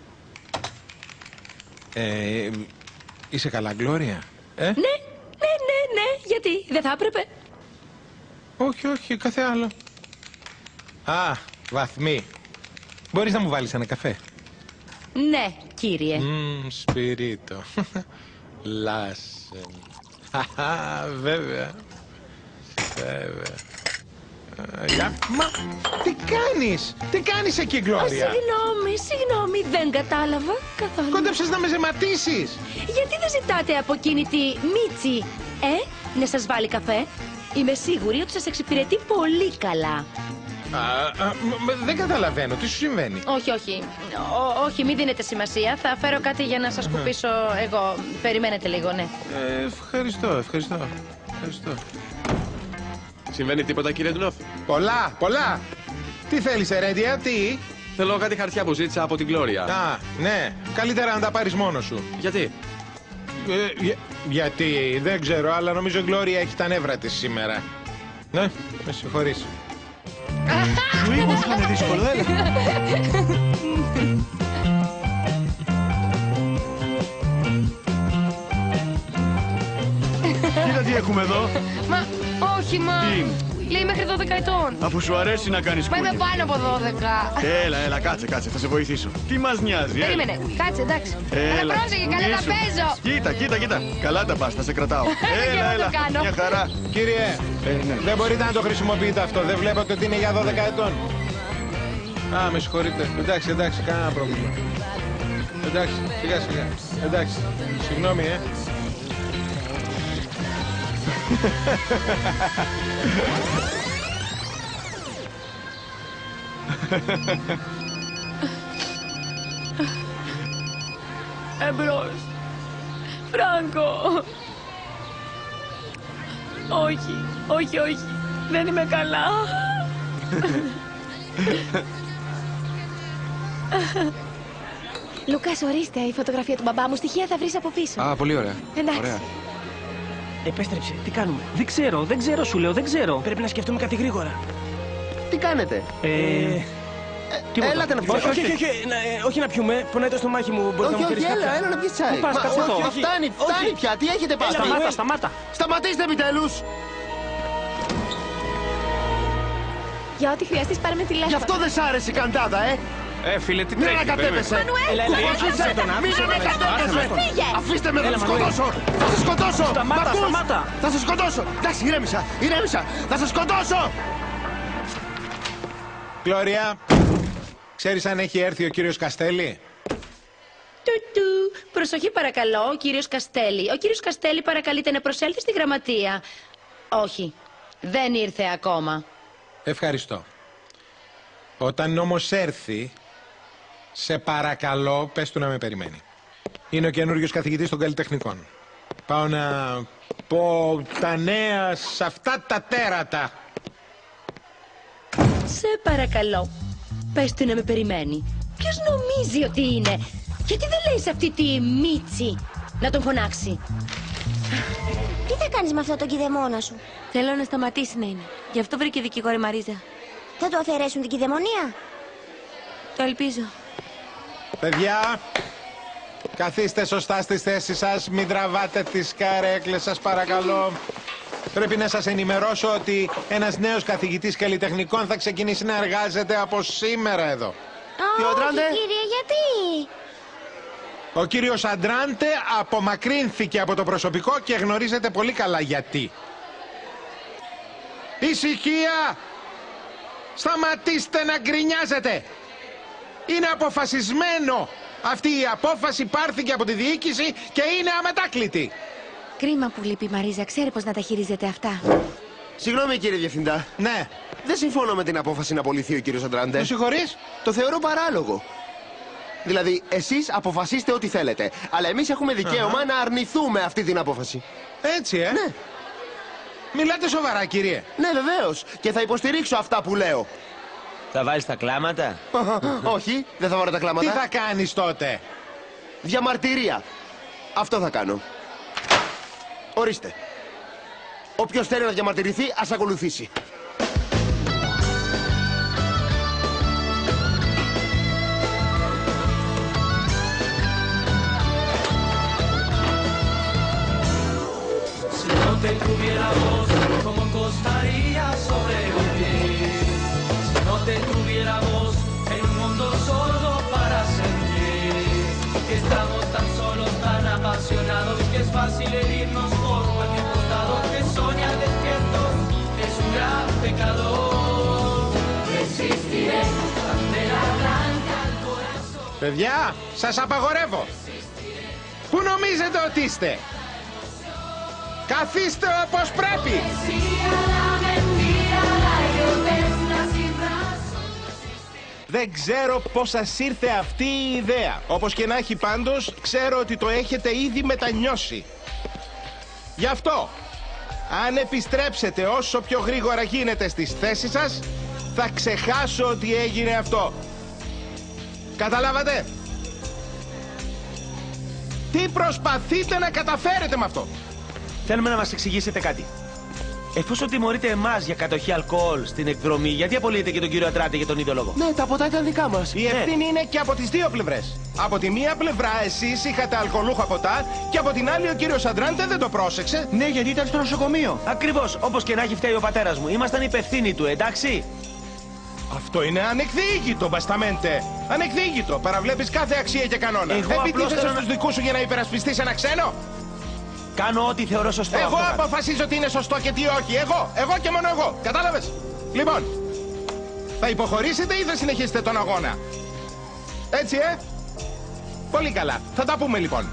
Speaker 14: Ε, είσαι καλά, Γκλώρια? Ε?
Speaker 2: Ναι, ναι, ναι, ναι. Γιατί, δεν θα έπρεπε?
Speaker 14: Όχι, όχι, κάθε άλλο. Α, βαθμοί. Μπορείς να μου βάλεις ένα καφέ?
Speaker 2: Ναι, κύριε.
Speaker 14: Μμμ, Σπυρίτο. Λάσεν. Χαχα, βέβαια. Βέβαια. Ε, Για... Μα, τι κάνεις? Τι κάνεις εκεί,
Speaker 2: Α,
Speaker 14: Γκλώρια?
Speaker 2: συγγνώμη, συγγνώμη, δεν κατάλαβα καθόλου.
Speaker 14: Κόντεψες να με ζεματίσεις.
Speaker 2: Γιατί δεν ζητάτε από εκείνη τη Μίτσι, ε, να σας βάλει καφέ? Είμαι σίγουρη ότι σας εξυπηρετεί πολύ καλά.
Speaker 14: Α, α, μ, μ, δεν καταλαβαίνω, τι σου συμβαίνει?
Speaker 2: Όχι, όχι. Ό, όχι, μην δίνετε σημασία. Θα φέρω κάτι για να σας κουπίσω εγώ. Περιμένετε λίγο, ναι.
Speaker 14: Ε, ευχαριστώ, ευχαριστώ. Ευχαριστώ.
Speaker 15: Συμβαίνει τίποτα, κύριε Ντουνόφ?
Speaker 14: Πολλά, πολλά. Τι θέλεις, Ερέντια, τι?
Speaker 15: Θέλω κάτι χαρτιά που ζήτησα από την Γκλώρια.
Speaker 14: Α, ναι. Καλύτερα να τα πάρεις μόνος σου.
Speaker 15: Γιατί?
Speaker 14: Ε, για- γιατί, δεν ξέρω, αλλά νομίζω η Γκλώρια έχει τα νεύρα της σήμερα. Ναι, με συγχωρείς.
Speaker 9: Σου είπα ότι θα είναι δύσκολο, έλα. Κοίτα τι έχουμε εδώ.
Speaker 12: Μα, όχι, μα.
Speaker 9: Τι?
Speaker 12: Λέει μέχρι δώδεκα ετών.
Speaker 9: Αφού σου αρέσει να κάνεις
Speaker 12: Μα είμαι
Speaker 9: κούνια.
Speaker 12: πάνω από δώδεκα.
Speaker 9: Έλα, έλα, κάτσε, κάτσε, θα σε βοηθήσω. Τι μας νοιάζει, έλα.
Speaker 12: Περίμενε, κάτσε, εντάξει. Αλλά πρόσεχε, καλά τα
Speaker 9: κουνήσου.
Speaker 12: παίζω.
Speaker 9: Κοίτα, κοίτα, κοίτα. Καλά τα πας, θα σε κρατάω.
Speaker 12: Και
Speaker 9: Έλα,
Speaker 12: εγώ
Speaker 9: έλα,
Speaker 12: το κάνω.
Speaker 9: μια χαρά.
Speaker 14: Κύριε,
Speaker 9: Ε, ναι.
Speaker 14: δεν μπορείτε να το χρησιμοποιείτε αυτό. Δεν βλέπετε ότι είναι για δώδεκα ετών. Α, με συγχωρείτε. Εντάξει, εντάξει, κανένα πρόβλημα. Εντάξει, σιγά σιγά. Εντάξει, συγγνώμη, ε.
Speaker 11: Εμπρός. Φράγκο. Όχι, όχι, όχι. Δεν είμαι καλά.
Speaker 1: Λουκάς, ορίστε, η φωτογραφία του μπαμπά μου. Στοιχεία θα βρεις από πίσω.
Speaker 15: Α, πολύ ωραία.
Speaker 1: Εντάξει.
Speaker 15: Ωραία.
Speaker 3: Επέστρεψε, τι κάνουμε?
Speaker 8: Δεν ξέρω, δεν ξέρω, σου λέω, δεν ξέρω.
Speaker 3: Πρέπει να σκεφτούμε κάτι γρήγορα.
Speaker 4: Τι κάνετε?
Speaker 8: Ε,
Speaker 3: Τίποτα.
Speaker 4: Έλατε να πιούμε.
Speaker 3: Όχι, όχι, όχι, όχι, να, ε, όχι να πιούμε. Πονάει το στομάχι μου. Μπορείς να
Speaker 4: Όχι,
Speaker 3: μου
Speaker 4: όχι,
Speaker 3: φέρεις
Speaker 4: έλα,
Speaker 3: κάποια?
Speaker 4: έλα να πιεις τσάι.
Speaker 8: Πού πας,
Speaker 4: Μα,
Speaker 8: κάτσε
Speaker 4: όχι,
Speaker 8: εδώ.
Speaker 4: όχι, φτάνει, φτάνει πια. Τι έχετε πάθει?
Speaker 8: Σταμάτα, σταμάτα.
Speaker 4: Σταματήστε επιτέλους.
Speaker 1: Για ό,τι χρειαστείς πάρε με τηλέφωνο.
Speaker 4: Γι' αυτό δεν σ' άρεσε η καντάδα, ε.
Speaker 15: Ε, φίλε, τι
Speaker 4: Μην
Speaker 15: τρέχει,
Speaker 4: ανακατεύεσαι.
Speaker 1: Μανουέλ,
Speaker 3: Έλα, έλα,
Speaker 1: κουβέντωσε.
Speaker 3: αφήστε τον,
Speaker 4: Μην
Speaker 3: αφήστε τον.
Speaker 4: ανακατεύεσαι.
Speaker 1: Φύγε.
Speaker 4: Αφήστε με, θα
Speaker 3: Έλα,
Speaker 4: σας
Speaker 3: Μανουέλ.
Speaker 4: σκοτώσω. Θα σας σκοτώσω.
Speaker 8: Σταμάτα,
Speaker 4: Μ' ακούς?
Speaker 8: σταμάτα.
Speaker 4: Θα σας σκοτώσω. Εντάξει, ηρέμησα, ηρέμησα. Θα σας σκοτώσω.
Speaker 14: Γκλώρια, ξέρεις αν έχει έρθει ο κύριος Καστέλη?
Speaker 2: Τουτού. Προσοχή παρακαλώ, ο κύριος Καστέλη. Ο κύριος Καστέλη παρακαλείται να προσέλθει στη γραμματεία. Όχι, δεν ήρθε ακόμα.
Speaker 14: Ευχαριστώ. Όταν όμως έρθει, σε παρακαλώ, πες του να με περιμένει. Είναι ο καινούριος καθηγητής των καλλιτεχνικών. Πάω να πω τα νέα σε αυτά τα τέρατα.
Speaker 2: Σε παρακαλώ, πες του να με περιμένει. Ποιος νομίζει ότι είναι? Γιατί δεν λέει σε αυτή τη Μίτσι να τον φωνάξει?
Speaker 7: Τι θα κάνεις με αυτό το κηδεμόνα σου?
Speaker 1: Θέλω να σταματήσει να είναι. Γι' αυτό βρήκε δικηγόρη Μαρίζα.
Speaker 7: Θα του αφαιρέσουν την κηδεμονία?
Speaker 1: Το ελπίζω.
Speaker 14: Παιδιά, καθίστε σωστά στις θέσεις σας, μην τραβάτε τις καρέκλες σας παρακαλώ. Πρέπει να σας ενημερώσω ότι ένας νέος καθηγητής καλλιτεχνικών θα ξεκινήσει να εργάζεται από σήμερα εδώ.
Speaker 7: Όχι, κύριε, γιατί?
Speaker 14: Ο κύριος Αντράντε απομακρύνθηκε από το προσωπικό και γνωρίζετε πολύ καλά γιατί. Ησυχία! Σταματήστε να γκρινιάζετε! Είναι αποφασισμένο! Αυτή η απόφαση πάρθηκε από τη διοίκηση και είναι αμετάκλητη!
Speaker 1: Κρίμα που λείπει η Μαρίζα. Ξέρει πώς να τα χειρίζεται αυτά.
Speaker 4: Συγγνώμη, κύριε Διευθυντά.
Speaker 14: Ναι.
Speaker 4: Δεν συμφωνώ με την απόφαση να απολυθεί ο κύριος Αντράντε.
Speaker 14: Με συγχωρείς?
Speaker 4: Το θεωρώ παράλογο. Δηλαδή, εσείς αποφασίστε ό,τι θέλετε. Αλλά εμείς έχουμε δικαίωμα
Speaker 14: Αχα.
Speaker 4: να αρνηθούμε αυτή την απόφαση.
Speaker 14: Έτσι, ε?
Speaker 4: Ναι.
Speaker 14: Μιλάτε σοβαρά, κύριε.
Speaker 4: Ναι, βεβαίως. Και θα υποστηρίξω αυτά που λέω.
Speaker 3: Θα βάλεις τα κλάματα?
Speaker 4: Όχι, δεν θα βάλω τα κλάματα.
Speaker 14: Τι θα κάνεις τότε?
Speaker 4: Διαμαρτυρία. Αυτό θα κάνω. Ορίστε. Όποιος θέλει να διαμαρτυρηθεί, ας ακολουθήσει.
Speaker 6: Si te tuviera voz, ¿cómo costaría sobrevivir? Si no te tuviera voz, en un mundo sordo para sentir que estamos tan solos, tan apasionados, que es fácil herirnos por cualquier costado, que soñar despiertos es un gran pecado. Resistiré, bandera blanca al corazón.
Speaker 14: Παιδιά, σας απαγορεύω. Πού νομίζετε ότι είστε? Καθίστε όπως πρέπει! Δεν ξέρω πώς σας ήρθε αυτή η ιδέα. Όπως και να έχει πάντως, ξέρω ότι το έχετε ήδη μετανιώσει. Γι' αυτό, αν επιστρέψετε όσο πιο γρήγορα γίνεται στις θέσεις σας, θα ξεχάσω ότι έγινε αυτό. Καταλάβατε? Τι προσπαθείτε να καταφέρετε με αυτό?
Speaker 3: Θέλουμε να μας εξηγήσετε κάτι. Εφόσον τιμωρείτε εμάς για κατοχή αλκοόλ στην εκδρομή, γιατί απολύετε και τον κύριο Αντράντε για τον ίδιο λόγο?
Speaker 4: Ναι, τα ποτά ήταν δικά μας.
Speaker 14: Η ευθύνη είναι και από τις δύο πλευρές. Από τη μία πλευρά εσείς είχατε αλκοολούχα ποτά και από την άλλη ο κύριος Αντράντε δεν το πρόσεξε.
Speaker 3: Ναι, γιατί ήταν στο νοσοκομείο. Ακριβώς, όπως και να έχει φταίει ο πατέρας μου. Ήμασταν υπευθύνοι του, εντάξει.
Speaker 14: Αυτό είναι ανεκδίκητο, μπασταμέντε. Ανεκδίκητο. Παραβλέπεις κάθε αξία και κανόνα.
Speaker 3: Εγώ απλώς
Speaker 14: Επιτίθεσαι
Speaker 3: θέλω να-
Speaker 14: στους δικούς σου για να υπερασπιστείς ένα ξένο.
Speaker 3: Κάνω ό,τι θεωρώ σωστό.
Speaker 14: Εγώ
Speaker 3: αυτό κάνω.
Speaker 14: αποφασίζω τι είναι σωστό και τι όχι. Εγώ, εγώ και μόνο εγώ. Κατάλαβες? Λοιπόν, θα υποχωρήσετε ή θα συνεχίσετε τον αγώνα? Έτσι, ε? Πολύ καλά. Θα τα πούμε λοιπόν.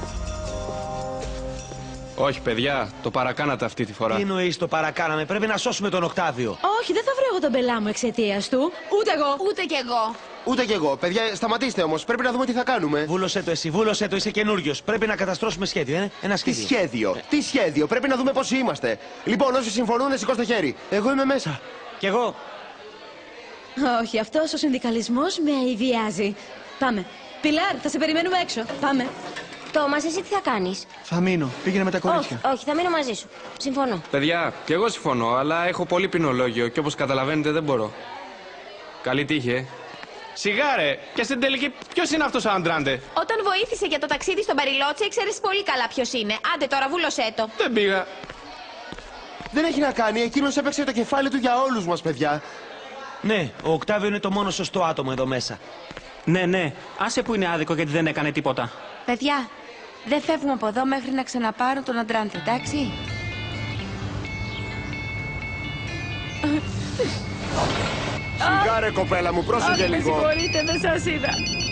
Speaker 15: Όχι, παιδιά, το παρακάνατε αυτή τη φορά.
Speaker 3: Τι εννοείς το παρακάναμε? Πρέπει να σώσουμε τον Οκτάβιο.
Speaker 1: Όχι, δεν θα βρω εγώ τον πελά μου εξαιτίας του. Ούτε εγώ.
Speaker 7: Ούτε κι εγώ.
Speaker 4: Ούτε κι εγώ. Παιδιά, σταματήστε όμως. Πρέπει να δούμε τι θα κάνουμε.
Speaker 3: Βούλωσέ το εσύ, βούλωσέ το, είσαι καινούριος. Πρέπει να καταστρώσουμε σχέδιο, ε? Ένα
Speaker 4: Τι
Speaker 3: σχέδιο.
Speaker 4: σχέδιο, τι σχέδιο. Πρέπει να δούμε πόσοι είμαστε. Λοιπόν, όσοι συμφωνούν, σηκώστε χέρι. Εγώ είμαι μέσα.
Speaker 3: Κι εγώ.
Speaker 13: Όχι, αυτός ο συνδικαλισμός με αηδιάζει. Πάμε. Πιλάρ, θα σε περιμένουμε έξω. Πάμε.
Speaker 7: Τόμας, εσύ τι θα κάνεις?
Speaker 10: Θα μείνω. Πήγαινε με τα κορίτσια.
Speaker 7: Όχι, όχι, θα μείνω μαζί σου. Συμφωνώ.
Speaker 15: Παιδιά, κι εγώ συμφωνώ, αλλά έχω πολύ ποινολόγιο και όπως καταλαβαίνετε δεν μπορώ. Καλή τύχη, ε.
Speaker 14: Σιγά ρε, και στην τελική ποιος είναι αυτός ο Αντράντε?
Speaker 1: Όταν βοήθησε για το ταξίδι στον Μπαριλότσι, ξέρεις πολύ καλά ποιος είναι. Άντε τώρα, βούλωσέ το.
Speaker 14: Δεν πήγα.
Speaker 4: Δεν έχει να κάνει. Εκείνος έπαιξε το κεφάλι του για όλους μας, παιδιά.
Speaker 3: Ναι, ο Οκτάβιο είναι το μόνο σωστό άτομο εδώ μέσα.
Speaker 8: Ναι, ναι. Άσε που είναι άδικο γιατί δεν έκανε τίποτα.
Speaker 2: Παιδιά, δεν φεύγουμε από εδώ μέχρι να ξαναπάρω τον Αντράντε, εντάξει?
Speaker 4: Σιγάρε, κοπέλα μου, πρόσεχε λίγο.
Speaker 11: Με συγχωρείτε, δεν σας είδα.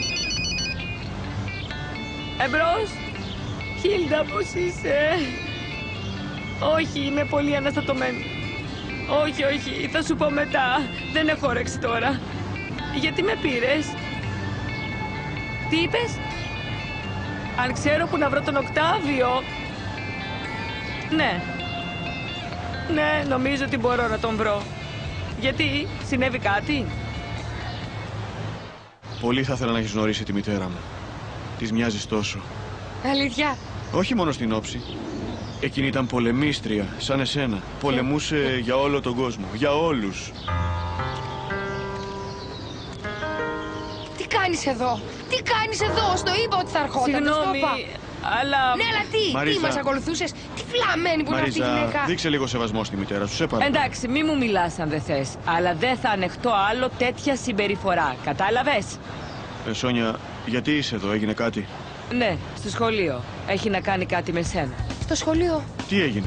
Speaker 11: Εμπρός. Χίλντα, πώς είσαι? Όχι, είμαι πολύ αναστατωμένη. Όχι, όχι, θα σου πω μετά. Δεν έχω όρεξη τώρα. Γιατί με πήρες? Τι είπες? Αν ξέρω που να βρω τον Οκτάβιο. Ναι. Ναι, νομίζω ότι μπορώ να τον βρω. Γιατί, συνέβη κάτι?
Speaker 9: Πολύ θα ήθελα να έχεις γνωρίσει τη μητέρα μου. Της μοιάζεις τόσο.
Speaker 12: Αλήθεια.
Speaker 9: Όχι μόνο στην όψη. Εκείνη ήταν πολεμίστρια, σαν εσένα. Πολεμούσε για όλο τον κόσμο. Για όλους.
Speaker 12: Τι κάνεις εδώ? Τι κάνεις εδώ? Στο είπα ότι θα ερχόταν.
Speaker 11: Συγγνώμη, αλλά...
Speaker 12: Ναι, αλλά τι,
Speaker 9: Μαρίζα.
Speaker 12: τι μας ακολουθούσες? Τι φλαμμένη που είναι αυτή η
Speaker 9: Μαρίζα,
Speaker 12: γυναίκα.
Speaker 9: δείξε λίγο σεβασμό στη μητέρα σου, σε παρακαλώ.
Speaker 11: Εντάξει, μη μου μιλάς αν δεν θες. Αλλά δεν θα ανεχτώ άλλο τέτοια συμπεριφορά. Κατάλαβες?
Speaker 9: Ε, Σόνια, γιατί είσαι εδώ, έγινε κάτι?
Speaker 11: Ναι, στο σχολείο. Έχει να κάνει κάτι με σένα.
Speaker 12: Στο σχολείο.
Speaker 9: Τι έγινε?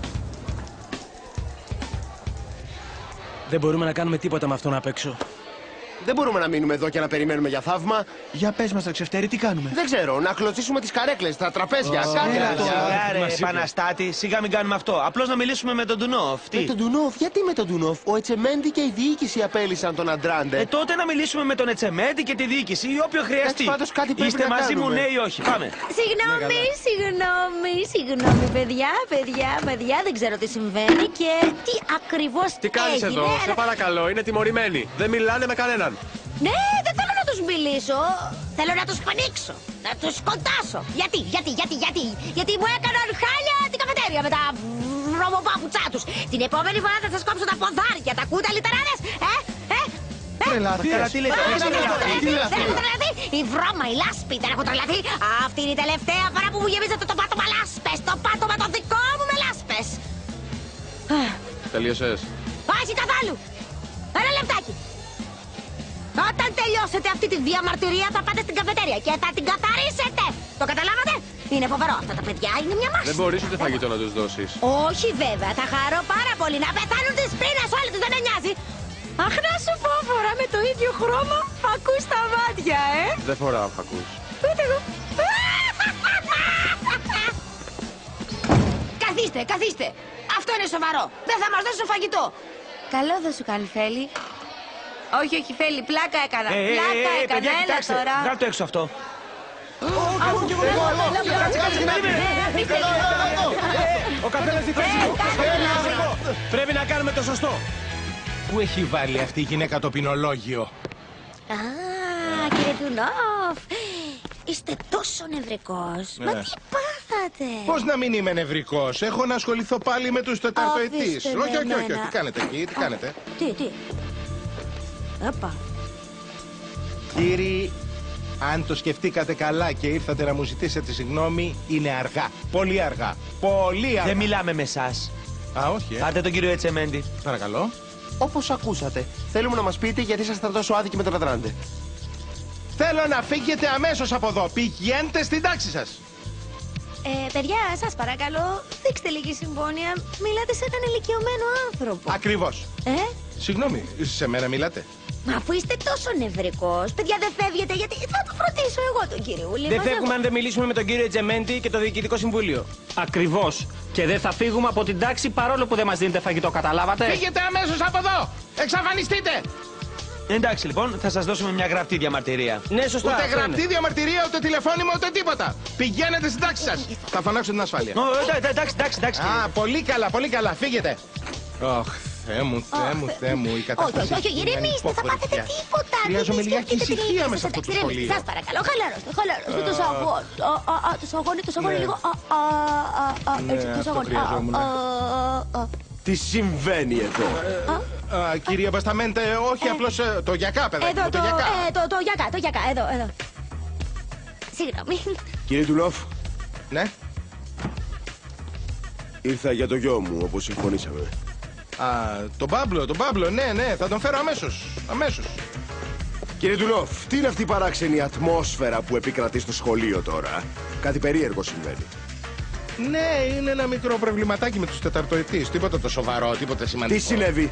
Speaker 16: Δεν μπορούμε να κάνουμε τίποτα με αυτόν απ' έξω.
Speaker 4: Δεν μπορούμε να μείνουμε εδώ και να περιμένουμε για θαύμα.
Speaker 10: Για πες μας, Τρεξευτέρη, τι κάνουμε?
Speaker 4: Δεν ξέρω, να κλωτσίσουμε τις καρέκλες, τα τραπέζια. Κάτι να το.
Speaker 3: Σιγά ρε,
Speaker 9: Μας είπε.
Speaker 3: επαναστάτη, σιγά μην κάνουμε αυτό. Απλώς να μιλήσουμε με τον Ντουνόφ. Τι?
Speaker 4: Με τον Ντουνόφ, γιατί με τον Ντουνόφ? Ο Ετσεμέντη και η διοίκηση απέλυσαν τον Αντράντε.
Speaker 3: Ε, τότε να μιλήσουμε με τον Ετσεμέντη και τη διοίκηση ή όποιο χρειαστεί.
Speaker 4: Εντάξει, πάντως κάτι πρέπει
Speaker 3: Είστε
Speaker 4: να
Speaker 3: μαζί μου,
Speaker 4: κάνουμε.
Speaker 3: ναι ή όχι? Πάμε.
Speaker 7: Συγγνώμη, συγγνώμη, συγγνώμη, παιδιά, παιδιά, παιδιά, δεν ξέρω τι συμβαίνει και τι ακριβώς
Speaker 17: Τι κάνεις
Speaker 7: έγινε,
Speaker 17: εδώ,
Speaker 7: αλλά-
Speaker 17: σε παρακαλώ, είναι τιμωρημένοι. Δεν μιλάνε με κανέναν.
Speaker 7: Ναι, δεν θέλω να τους μιλήσω. Θέλω να τους πανίξω. Να τους σκοτάσω. Γιατί, γιατί, γιατί, γιατί. Γιατί μου έκαναν χάλια την καφετέρια με τα βρωμοπάπουτσά τους. Την επόμενη φορά θα σας κόψω τα ποδάρια. Τα ακούτε, λιτεράδες. Ε, ε, ε.
Speaker 10: Τρελάρα,
Speaker 3: Καλά, τι λέτε,
Speaker 7: Δεν
Speaker 3: έχεις
Speaker 7: έχω
Speaker 3: τρελαθεί.
Speaker 7: τρελαθεί, δεν έχω τρελαθεί. Η βρώμα, η λάσπη, δεν έχω τρελαθεί. Αυτή είναι η τελευταία φορά που μου γεμίζετε το πάτωμα λάσπες. Το πάτωμα το δικό μου με λάσπες.
Speaker 17: Τελείωσες.
Speaker 7: Όχι καθόλου. Ένα λεπτάκι. Όταν τελειώσετε αυτή τη διαμαρτυρία θα πάτε στην καφετέρια και θα την καθαρίσετε. Το καταλάβατε? Είναι φοβερό. Αυτά τα παιδιά είναι μια μάχη.
Speaker 17: Δεν μπορείς ούτε φαγητό να τους δώσεις.
Speaker 7: Όχι βέβαια. Θα χαρώ πάρα πολύ να πεθάνουν της πείνας όλοι τους. Δεν με νοιάζει. Αχ, να σου πω, φορά με το ίδιο χρώμα. Ακούς τα μάτια, ε.
Speaker 17: Δεν φοράω φακούς.
Speaker 7: Ούτε εγώ. Καθίστε, καθίστε. Αυτό είναι σοβαρό. Δεν θα μας δώσουν φαγητό.
Speaker 2: Καλό δεν σου κάνει, Φέλη. Όχι, όχι, Φέλη, πλάκα έκανα.
Speaker 3: Ε, ε,
Speaker 2: πλάκα
Speaker 3: ε, ε,
Speaker 2: έκανα,
Speaker 3: παιδιά,
Speaker 2: έλα
Speaker 3: κοιτάξτε,
Speaker 2: τώρα.
Speaker 3: βγάλ' το έξω αυτό.
Speaker 14: Ο καθένας τι θέση του. Πρέπει να κάνουμε το σωστό. Πού έχει βάλει αυτή η γυναίκα το ποινολόγιο?
Speaker 7: Α, κύριε Ντουνόφ, είστε τόσο νευρικός. Μα
Speaker 14: Ναι.
Speaker 7: τι πάθατε?
Speaker 14: Πώς να μην είμαι νευρικός? Έχω να ασχοληθώ πάλι με τους τεταρτοετής.
Speaker 7: Αφήστε με
Speaker 14: Όχι, όχι, όχι,
Speaker 7: εμένα.
Speaker 14: όχι. Τι κάνετε εκεί, τι κάνετε?
Speaker 7: Τι, τι. Όπα.
Speaker 14: Κύριοι, αν το σκεφτήκατε καλά και ήρθατε να μου ζητήσετε συγγνώμη, είναι αργά. Πολύ αργά. Πολύ αργά.
Speaker 3: Δεν μιλάμε με εσάς.
Speaker 14: Α, όχι, ε.
Speaker 3: Πάτε τον κύριο Ετσεμέντη.
Speaker 14: Παρακαλώ.
Speaker 4: Όπως ακούσατε, θέλουμε να μας πείτε γιατί ήσασταν τόσο άδικοι με τον Αντράντε.
Speaker 14: Θέλω να φύγετε αμέσως από εδώ. Πηγαίνετε στην τάξη σας.
Speaker 7: Ε, παιδιά, σας παρακαλώ, δείξτε λίγη συμπόνια. Μιλάτε σε έναν ηλικιωμένο άνθρωπο.
Speaker 14: Ακριβώς.
Speaker 7: Ε,
Speaker 14: Συγγνώμη, σε μένα μιλάτε?
Speaker 7: μα αφού είστε τόσο νευρικός, παιδιά δεν φεύγετε γιατί θα το φροντίσω εγώ τον κυριούλη.
Speaker 16: Δεν
Speaker 7: μαζεύω.
Speaker 16: φεύγουμε αν δεν μιλήσουμε με τον κύριο Τζεμέντη και το Διοικητικό Συμβούλιο.
Speaker 8: Ακριβώς. Και δεν θα φύγουμε από την τάξη παρόλο που δεν μας δίνετε φαγητό, καταλάβατε?
Speaker 14: Φύγετε αμέσως από εδώ! Εξαφανιστείτε!
Speaker 3: Εντάξει λοιπόν, θα σας δώσουμε μια γραπτή διαμαρτυρία.
Speaker 16: Ναι, σωστά.
Speaker 14: Ούτε
Speaker 16: αυτό
Speaker 14: γραπτή
Speaker 16: είναι.
Speaker 14: διαμαρτυρία, ούτε τηλεφώνημα, ούτε τίποτα. Πηγαίνετε στην τάξη σας. Θα φωνάξω την ασφάλεια.
Speaker 3: Ω, εντάξει, εντάξει, εντάξει, εντάξει.
Speaker 14: Α, πολύ καλά, πολύ καλά. Φύγετε.
Speaker 17: Αχ,
Speaker 14: Θεέ μου, Θεέ μου, Θεέ μου, η κατάσταση.
Speaker 7: Όχι, όχι, ηρεμήστε, θα πάθετε τίποτα.
Speaker 14: Χρειάζομαι λιγάκι ησυχία μέσα από αυτό το σχολείο.
Speaker 7: Σας παρακαλώ, χαλαρώστε, χαλαρώστε το σαγόνι. Το σαγόνι, το σαγόνι λίγο. Έτσι, το σαγόνι.
Speaker 4: Τι συμβαίνει εδώ?
Speaker 14: Κυρία Μπασταμέντε, όχι απλώς το γιακά, παιδάκι μου, το γιακά.
Speaker 7: Το γιακά, το γιακά, εδώ, εδώ. Συγγνώμη.
Speaker 4: Κύριε Τουλόφ.
Speaker 14: Ναι.
Speaker 4: Ήρθα για το γιο μου, όπως συμφωνήσαμε.
Speaker 14: Α, τον Πάμπλο, τον Πάμπλο, ναι, ναι, θα τον φέρω αμέσως, αμέσως.
Speaker 4: Κύριε Τουλόφ, τι είναι αυτή η παράξενη ατμόσφαιρα που επικρατεί στο σχολείο τώρα? Κάτι περίεργο συμβαίνει.
Speaker 14: Ναι, είναι ένα μικρό προβληματάκι με τους τεταρτοετής. Τίποτα το σοβαρό, τίποτα σημαντικό.
Speaker 4: Τι συνέβη?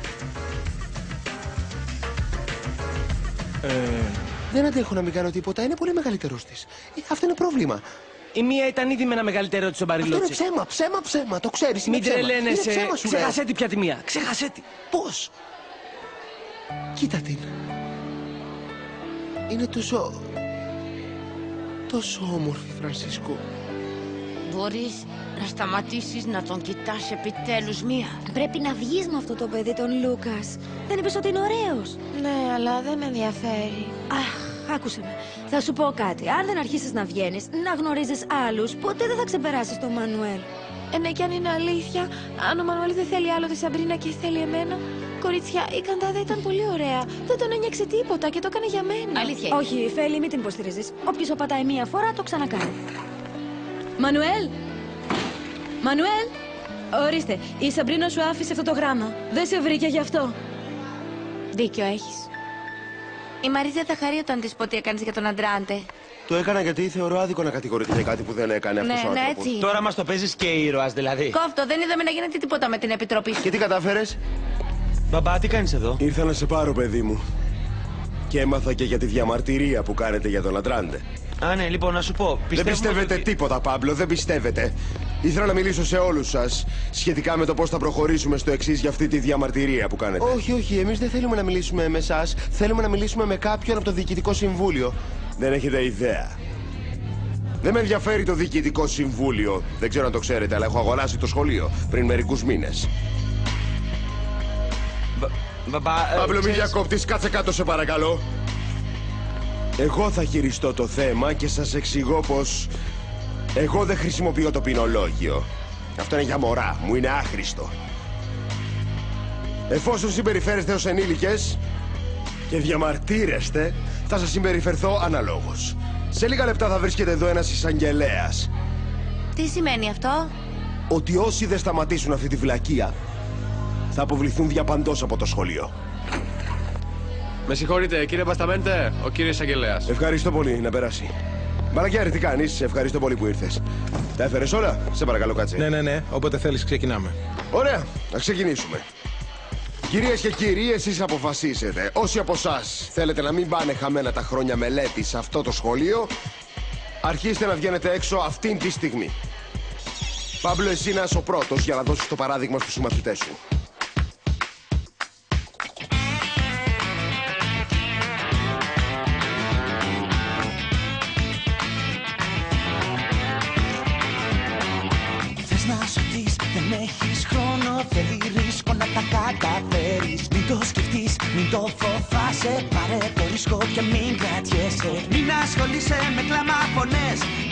Speaker 10: Ε...
Speaker 4: Δεν αντέχω να μην κάνω τίποτα, είναι πολύ μεγαλύτερος της. Ε, αυτό είναι πρόβλημα.
Speaker 16: Η μία ήταν ήδη με ένα μεγαλύτερο της ο Μπαριλότσι.
Speaker 4: Αυτό είναι ψέμα, ψέμα, ψέμα, το ξέρεις, είναι
Speaker 16: Μην
Speaker 4: ψέμα.
Speaker 16: τρελαίνεσαι,
Speaker 4: Είναι ψέμα, σου λέω.
Speaker 16: ξέχασέ τη πια τη μία, ξέχασέ τη.
Speaker 4: Πώς? Κοίτα την. Είναι τόσο... τόσο όμορφη, Φρανσίσκο.
Speaker 7: Μπορείς να σταματήσεις να τον κοιτάς επιτέλους μία? Πρέπει να βγεις με αυτό το παιδί, τον Λούκας. Δεν είπες ότι είναι ωραίος?
Speaker 1: Ναι, αλλά δεν με ενδιαφέρει.
Speaker 13: Αχ, άκουσε με. Θα σου πω κάτι. Αν δεν αρχίσεις να βγαίνεις, να γνωρίζεις άλλους, ποτέ δεν θα ξεπεράσεις τον Μανουέλ.
Speaker 1: Ε, ναι, κι αν είναι αλήθεια, αν ο Μανουέλ δεν θέλει άλλο τη Σαμπρίνα και θέλει εμένα. Κορίτσια, η Καντάδα ήταν πολύ ωραία. Δεν τον ένιωξε τίποτα και το έκανε για μένα.
Speaker 7: Αλήθεια.
Speaker 13: Όχι, Φέλη, μην την υποστηρίζεις. Όποιος ο πατάει μία φορά, το ξανακάνει. Μανουέλ! Μανουέλ! Ορίστε, η Σαμπρίνα σου άφησε αυτό το γράμμα. Δεν σε βρήκε γι' αυτό.
Speaker 1: Δίκιο έχεις. Η Μαρίζα θα χαρεί όταν της πω τι έκανες για τον Αντράντε.
Speaker 4: Το έκανα γιατί θεωρώ άδικο να κατηγορείται για κάτι που δεν έκανε αυτός
Speaker 1: Ναι,
Speaker 4: ο
Speaker 1: ναι,
Speaker 4: άνθρωπος.
Speaker 1: έτσι.
Speaker 3: Τώρα μας το παίζεις και ήρωας δηλαδή.
Speaker 1: Κόφτο, δεν είδαμε να γίνεται τίποτα με την επιτροπή σου.
Speaker 4: Και τι κατάφερες?
Speaker 3: Μπαμπά, τι κάνεις εδώ?
Speaker 4: Ήρθα να σε πάρω, παιδί μου. Και έμαθα και για τη διαμαρτυρία που κάνετε για τον Αντράντε.
Speaker 3: Α, ναι, λοιπόν, να σου πω.
Speaker 4: Δεν πιστεύετε ότι... τίποτα, Πάμπλο, δεν πιστεύετε. Ήθελα να μιλήσω σε όλους σας σχετικά με το πώς θα προχωρήσουμε στο εξής για αυτή τη διαμαρτυρία που κάνετε. Όχι, όχι, εμείς δεν θέλουμε να μιλήσουμε με εσάς. Θέλουμε να μιλήσουμε με κάποιον από το Διοικητικό Συμβούλιο. Δεν έχετε ιδέα. Δεν με ενδιαφέρει το Διοικητικό Συμβούλιο. Δεν ξέρω αν το ξέρετε, αλλά έχω αγοράσει το σχολείο πριν μερικούς μήνες.
Speaker 3: Μπαμπά,
Speaker 4: Παύλο, μην
Speaker 3: ξέρεις...
Speaker 4: διακόπτεις, κάτσε κάτω σε παρακαλώ. Εγώ θα χειριστώ το θέμα και σας εξηγώ πως εγώ δεν χρησιμοποιώ το ποινολόγιο. Αυτό είναι για μωρά, μου είναι άχρηστο. Εφόσον συμπεριφέρεστε ως ενήλικες και διαμαρτύρεστε, θα σας συμπεριφερθώ αναλόγως. Σε λίγα λεπτά θα βρίσκεται εδώ ένας εισαγγελέας.
Speaker 1: Τι σημαίνει αυτό?
Speaker 4: Ότι όσοι δεν σταματήσουν αυτή τη βλακεία θα αποβληθούν διαπαντός από το σχολείο.
Speaker 17: Με συγχωρείτε, κύριε Μπασταμέντε, ο κύριος εισαγγελέας.
Speaker 4: Ευχαριστώ πολύ, να περάσει. Μπαλακιάρη, τι κάνεις? Ευχαριστώ πολύ που ήρθες. Τα έφερες όλα? Σε παρακαλώ, κάτσε.
Speaker 14: Ναι, ναι, ναι. Όποτε θέλεις, ξεκινάμε.
Speaker 4: Ωραία, να ξεκινήσουμε. Κυρίες και κύριοι, εσείς αποφασίσετε. Όσοι από εσάς θέλετε να μην πάνε χαμένα τα χρόνια μελέτης σε αυτό το σχολείο, αρχίστε να βγαίνετε έξω αυτήν τη στιγμή. Παύλο, εσύ να είσαι ο πρώτος για να δώσεις το παράδειγμα στους συμμαθητές σου.
Speaker 6: Δεν έχεις χρόνο, θέλει ρίσκο να τα καταφέρεις. Μην το σκεφτείς, μην το φοβάσαι. Πάρε το ρίσκο και μην κρατιέσαι. Μην ασχολείσαι με κλάμα φωνές.